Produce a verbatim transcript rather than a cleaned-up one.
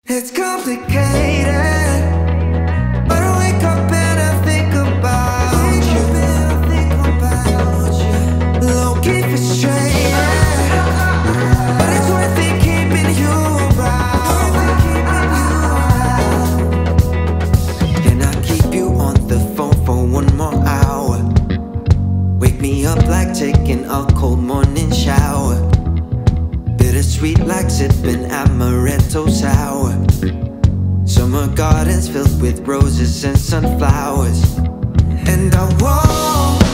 It's complicated, but I wake up and I think about you. Low-key frustrated, but it's worth it keeping you around. Can I keep you on the phone for one more hour? Wake me up like taking a cold morning shower. Bittersweet like sipping amaretto sour. Summer gardens filled with roses and sunflowers. And I won't